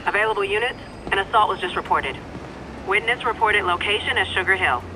Available units, an assault was just reported. Witness reported location as Sugar Hill.